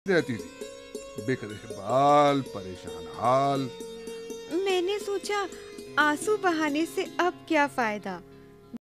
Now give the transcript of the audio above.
रहती थी, बिखरे बाल, परेशान हाल। मैंने सोचा आंसू बहाने से अब क्या फायदा,